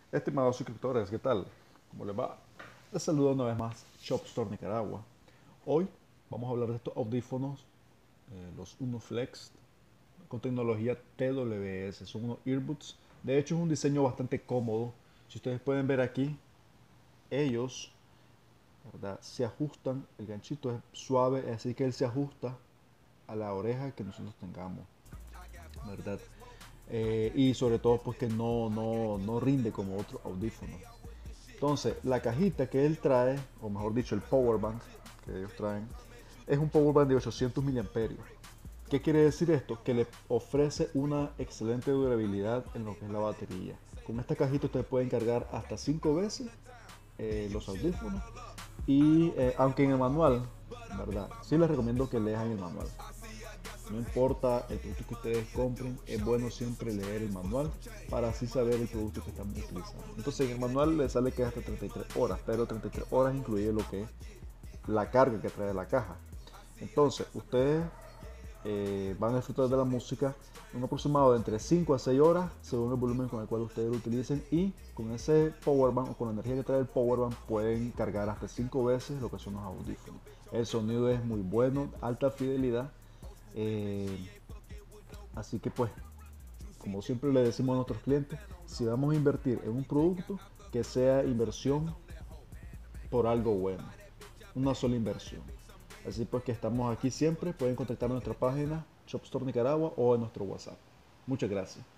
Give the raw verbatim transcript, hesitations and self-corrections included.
Estimados suscriptores, ¿qué tal? ¿Cómo les va? Les saludo una vez más, Shop Store Nicaragua. Hoy vamos a hablar de estos audífonos, eh, los Uno Flex, con tecnología T W S. Son unos earbuds. De hecho, es un diseño bastante cómodo. Si ustedes pueden ver aquí, ellos, ¿verdad? Se ajustan, el ganchito es suave, así que él se ajusta a la oreja que nosotros tengamos, ¿verdad? Eh, y sobre todo, pues que no, no, no rinde como otros audífonos. Entonces, la cajita que él trae, o mejor dicho, el power bank que ellos traen, es un power bank de ochocientos miliamperios. ¿Qué quiere decir esto? Que le ofrece una excelente durabilidad en lo que es la batería. Con esta cajita ustedes pueden cargar hasta cinco veces eh, los audífonos. Y eh, aunque en el manual, ¿verdad? Sí les recomiendo que lean el manual. No importa el producto que ustedes compren, es bueno siempre leer el manual para así saber el producto que están utilizando. Entonces en el manual le sale que es hasta treinta y tres horas, pero treinta y tres horas incluye lo que es la carga que trae la caja. Entonces ustedes eh, van a disfrutar de la música un aproximado de entre cinco a seis horas según el volumen con el cual ustedes lo utilicen, y con ese power bank o con la energía que trae el power bank pueden cargar hasta cinco veces lo que son los audífonos. El sonido es muy bueno, alta fidelidad. eh, Así que pues, como siempre le decimos a nuestros clientes, si vamos a invertir en un producto, que sea inversión por algo bueno, una sola inversión. Así pues que estamos aquí siempre, pueden contactar a nuestra página Shopstore Nicaragua o en nuestro WhatsApp. Muchas gracias.